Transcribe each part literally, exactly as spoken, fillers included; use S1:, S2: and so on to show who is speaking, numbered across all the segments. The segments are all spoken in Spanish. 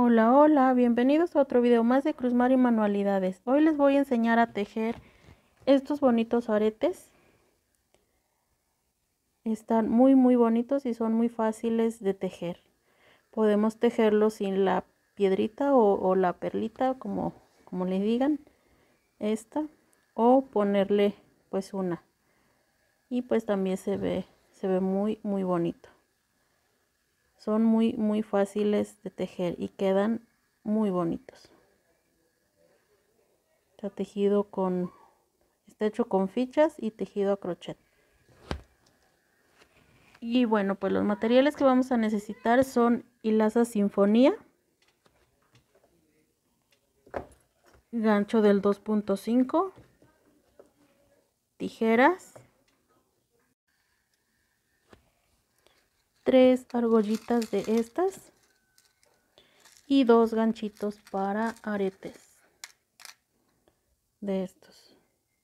S1: Hola, hola, bienvenidos a otro video más de Cruzmar y Manualidades. Hoy les voy a enseñar a tejer estos bonitos aretes. Están muy muy bonitos y son muy fáciles de tejer. Podemos tejerlos sin la piedrita o, o la perlita, como, como le digan, esta, o ponerle pues una. Y pues también se ve, se ve muy muy bonito. Son muy muy fáciles de tejer y quedan muy bonitos. Está tejido con, está hecho con fichas y tejido a crochet. Y bueno, pues los materiales que vamos a necesitar son hilaza sinfonía, gancho del dos punto cinco, tijeras, tres argollitas de estas y dos ganchitos para aretes de estos.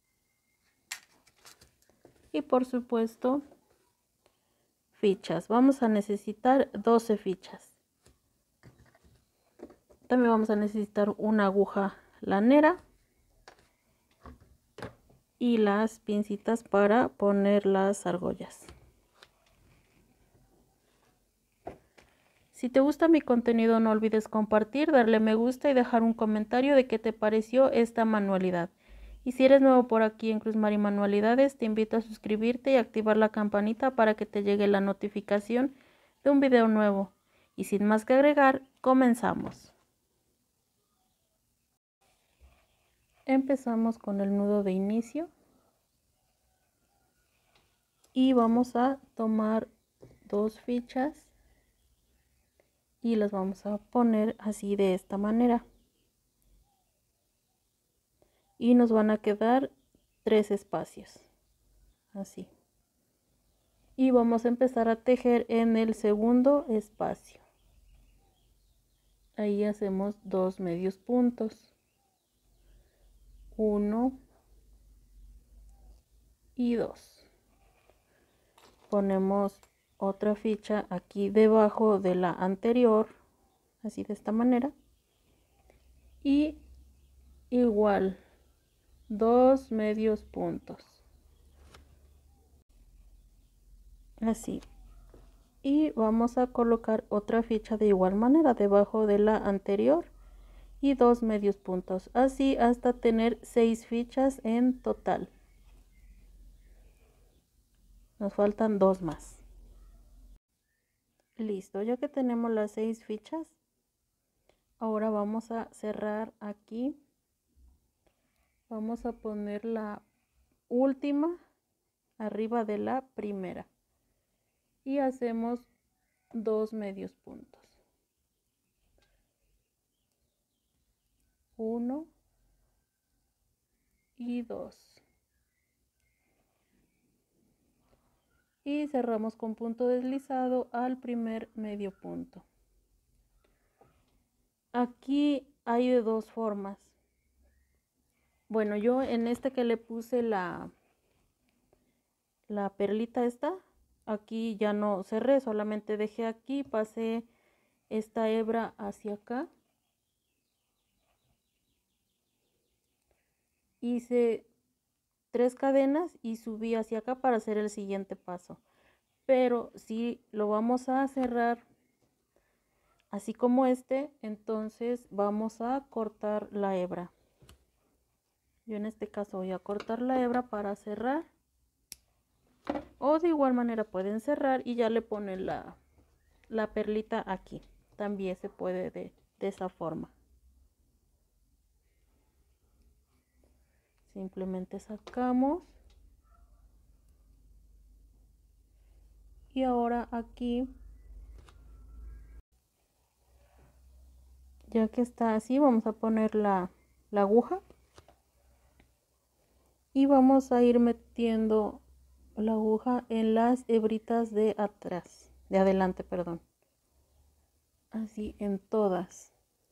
S1: Y por supuesto, fichas. Vamos a necesitar doce fichas. También vamos a necesitar una aguja lanera y las pincitas para poner las argollas. Si te gusta mi contenido, no olvides compartir, darle me gusta y dejar un comentario de qué te pareció esta manualidad. Y si eres nuevo por aquí en Cruzmar y Manualidades, te invito a suscribirte y activar la campanita para que te llegue la notificación de un video nuevo. Y sin más que agregar, comenzamos. Empezamos con el nudo de inicio. Y vamos a tomar dos fichas y las vamos a poner así de esta manera. Y nos van a quedar tres espacios, así. Y vamos a empezar a tejer en el segundo espacio. Ahí hacemos dos medios puntos. Uno y dos. Ponemos otra ficha aquí debajo de la anterior, así de esta manera. Y igual, dos medios puntos. Así. Y vamos a colocar otra ficha de igual manera debajo de la anterior y dos medios puntos, así hasta tener seis fichas en total. Nos faltan dos más. Listo, ya que tenemos las seis fichas, ahora vamos a cerrar aquí. Vamos a poner la última arriba de la primera y hacemos dos medios puntos. Uno y dos. Y cerramos con punto deslizado al primer medio punto. Aquí hay de dos formas. Bueno, yo en este que le puse la, la perlita esta, aquí ya no cerré, solamente dejé aquí, pasé esta hebra hacia acá. Hice tres cadenas y subí hacia acá para hacer el siguiente paso. Pero si lo vamos a cerrar así como este, entonces vamos a cortar la hebra. Yo en este caso voy a cortar la hebra para cerrar. O de igual manera pueden cerrar y ya le ponen la, la perlita aquí. También se puede de, de esa forma. Simplemente sacamos. Y ahora aquí, ya que está así, vamos a poner la, la aguja. Y vamos a ir metiendo la aguja en las hebritas de atrás, de adelante, perdón. Así en todas.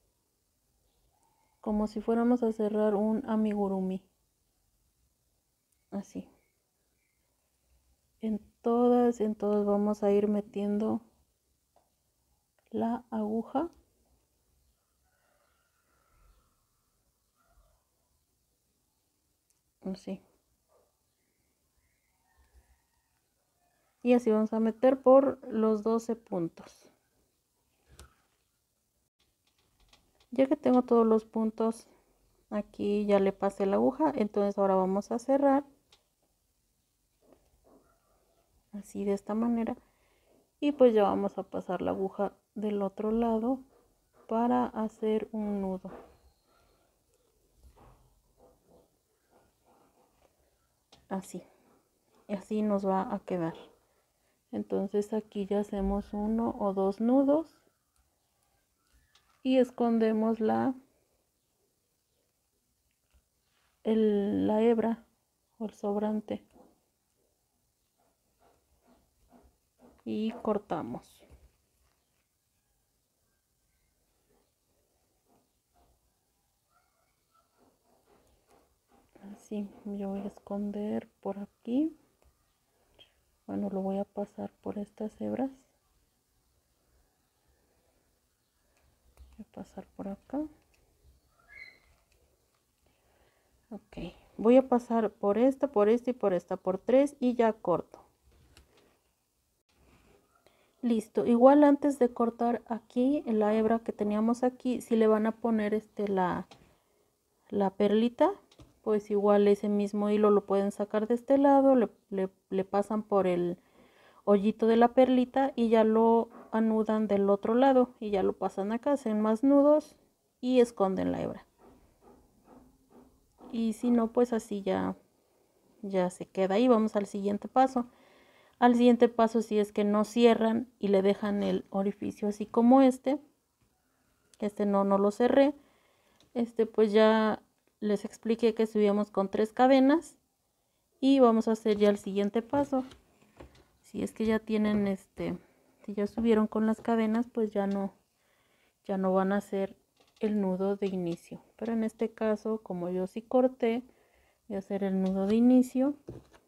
S1: Como si fuéramos a cerrar un amigurumi. Así. En todas, en todas vamos a ir metiendo la aguja. así. Y así vamos a meter por los doce puntos. Ya que tengo todos los puntos, aquí ya le pasé la aguja, entonces ahora vamos a cerrar. Así de esta manera. Y pues ya vamos a pasar la aguja del otro lado para hacer un nudo. Así. Y así nos va a quedar. Entonces aquí ya hacemos uno o dos nudos y escondemos la, el, la hebra o el sobrante y cortamos. Así, yo voy a esconder por aquí. Bueno, lo voy a pasar por estas hebras. Voy a pasar por acá. Ok, voy a pasar por esta, por esta y por esta, por tres y ya corto. Listo, igual antes de cortar aquí en la hebra que teníamos aquí, si le van a poner este la, la perlita, pues igual ese mismo hilo lo pueden sacar de este lado, le, le, le pasan por el hoyito de la perlita y ya lo anudan del otro lado y ya lo pasan acá, hacen más nudos y esconden la hebra. Y si no, pues así ya, ya se queda ahí. Vamos al siguiente paso. Al siguiente paso, si es que no cierran y le dejan el orificio así como este, este no, no lo cerré, este pues ya les expliqué que subíamos con tres cadenas y vamos a hacer ya el siguiente paso. Si es que ya tienen este, si ya subieron con las cadenas, pues ya no, ya no van a hacer el nudo de inicio. Pero en este caso, como yo sí corté, voy a hacer el nudo de inicio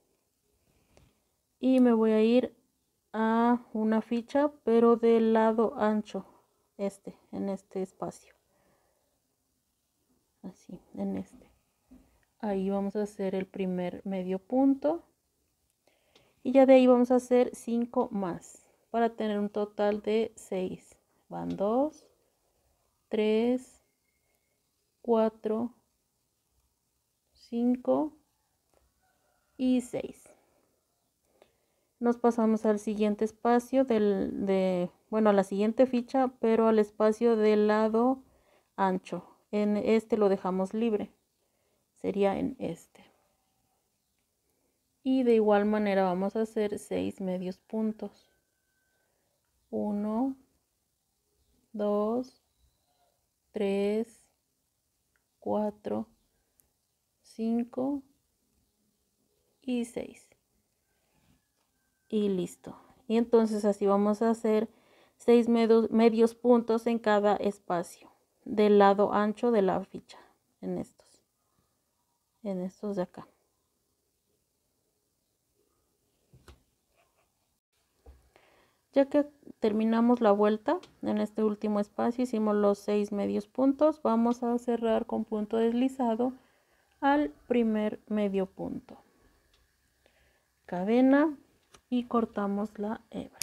S1: y me voy a ir a una ficha, pero del lado ancho, este, en este espacio, así, en este. Ahí vamos a hacer el primer medio punto y ya de ahí vamos a hacer cinco más para tener un total de seis. Van dos, tres, cuatro, cinco y seis. Nos pasamos al siguiente espacio del, de, bueno, a la siguiente ficha, pero al espacio del lado ancho. En este lo dejamos libre. Sería en este. Y de igual manera vamos a hacer seis medios puntos. uno, dos, tres, cuatro, cinco y seis. Y listo. Y entonces así vamos a hacer seis medios, medios puntos en cada espacio del lado ancho de la ficha, en estos, en estos de acá. Ya que terminamos la vuelta en este último espacio, hicimos los seis medios puntos, vamos a cerrar con punto deslizado al primer medio punto, cadena y cortamos la hebra.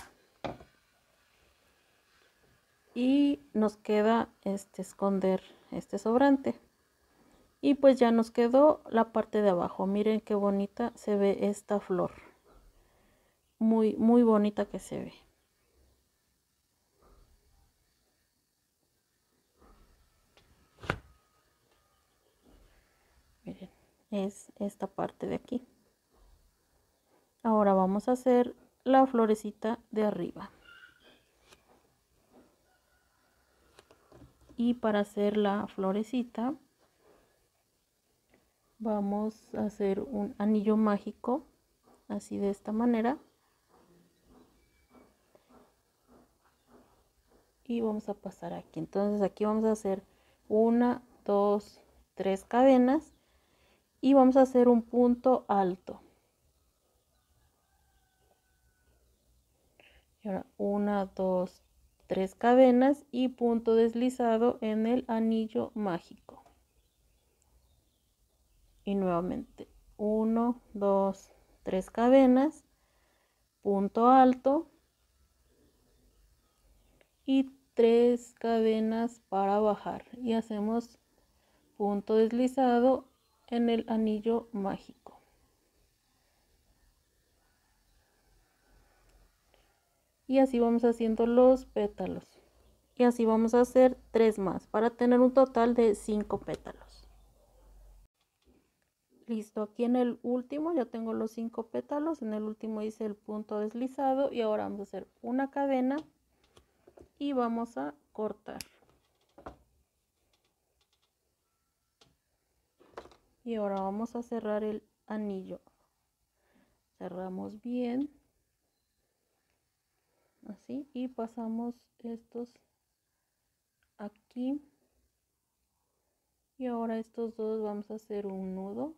S1: Y nos queda este esconder este sobrante y pues ya nos quedó la parte de abajo. Miren qué bonita se ve esta flor, muy muy bonita que se ve. Miren, es esta parte de aquí. Ahora vamos a hacer la florecita de arriba. Y para hacer la florecita vamos a hacer un anillo mágico, así de esta manera. Y vamos a pasar aquí. Entonces aquí vamos a hacer una, dos, tres cadenas y vamos a hacer un punto alto. Y ahora una, dos, tres cadenas y punto deslizado en el anillo mágico. Y nuevamente uno, dos, tres cadenas, punto alto y tres cadenas para bajar y hacemos punto deslizado en el anillo mágico. Y así vamos haciendo los pétalos. Y así vamos a hacer tres más para tener un total de cinco pétalos. Listo, aquí en el último ya tengo los cinco pétalos. En el último hice el punto deslizado y ahora vamos a hacer una cadena y vamos a cortar. Y ahora vamos a cerrar el anillo. Cerramos bien. Así, y pasamos estos aquí. Y ahora estos dos vamos a hacer un nudo.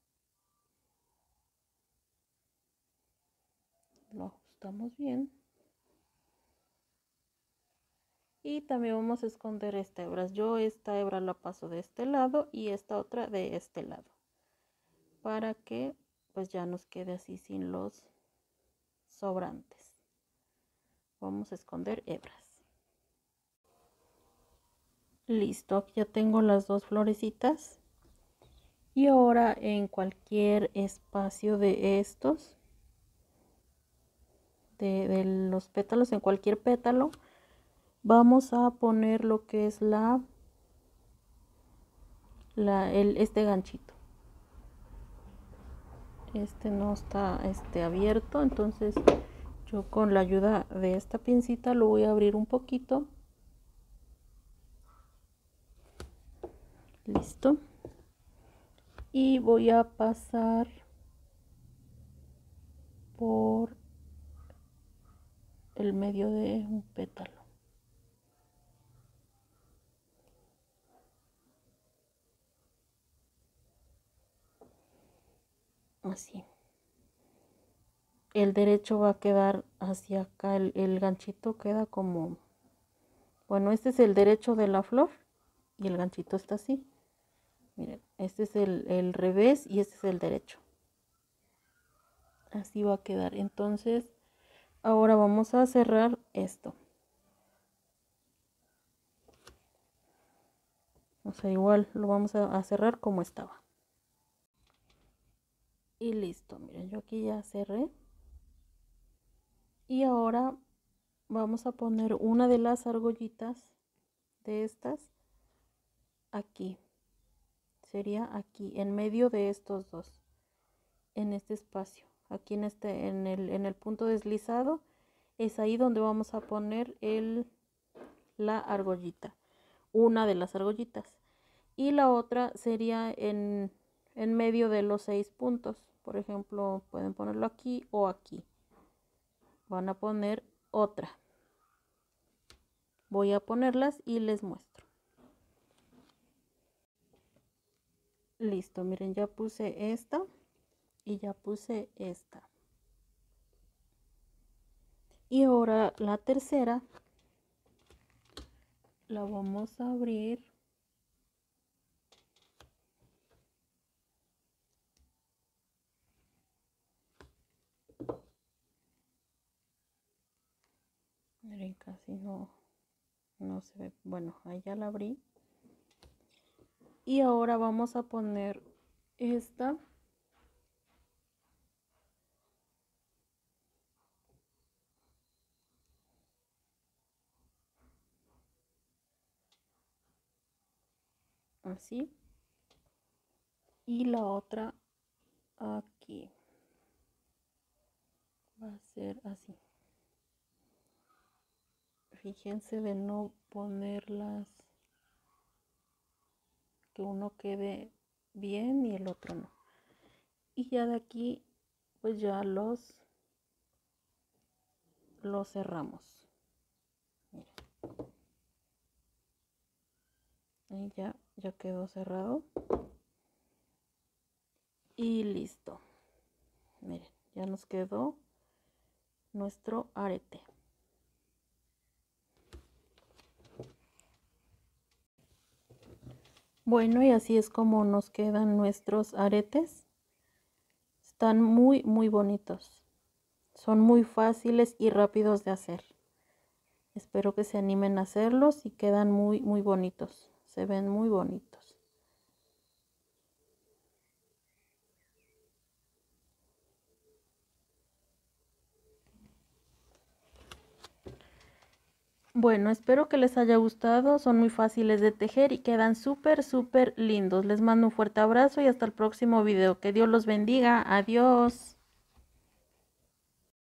S1: Lo ajustamos bien. Y también vamos a esconder esta hebra. Yo esta hebra la paso de este lado y esta otra de este lado. Para que pues ya nos quede así sin los sobrantes. Vamos a esconder hebras. Listo, aquí ya tengo las dos florecitas. Y ahora en cualquier espacio de estos, de, de los pétalos, en cualquier pétalo, vamos a poner lo que es la, la el, este ganchito. Este no está este, abierto, entonces yo con la ayuda de esta pincita lo voy a abrir un poquito. Listo. Y voy a pasar por el medio de un pétalo. Así. El derecho va a quedar hacia acá, el, el ganchito queda como, bueno, este es el derecho de la flor y el ganchito está así. Miren, este es el, el revés y este es el derecho. Así va a quedar. Entonces, ahora vamos a cerrar esto. O sea, igual lo vamos a, a cerrar como estaba. Y listo, miren, yo aquí ya cerré. Y ahora vamos a poner una de las argollitas de estas aquí. Sería aquí, en medio de estos dos. En este espacio. Aquí en este, en el, en el punto deslizado. Es ahí donde vamos a poner el, la argollita. Una de las argollitas. Y la otra sería en, en medio de los seis puntos. Por ejemplo, pueden ponerlo aquí o aquí. Van a poner otra. Voy a ponerlas y les muestro. Listo, miren, ya puse esta y ya puse esta. Y ahora la tercera la vamos a abrir. Miren, casi no, no se ve. Bueno, ahí ya la abrí. Y ahora vamos a poner esta. Así. Y la otra aquí. Va a ser así. Fíjense de no ponerlas, que uno quede bien y el otro no. Y ya de aquí pues ya los los cerramos. Miren. Ahí ya ya quedó cerrado. Y listo. Miren, ya nos quedó nuestro arete. Bueno, y así es como nos quedan nuestros aretes. Están muy, muy bonitos. Son muy fáciles y rápidos de hacer. Espero que se animen a hacerlos y quedan muy, muy bonitos. Se ven muy bonitos. Bueno, espero que les haya gustado. Son muy fáciles de tejer y quedan súper, súper lindos. Les mando un fuerte abrazo y hasta el próximo video. Que Dios los bendiga. Adiós.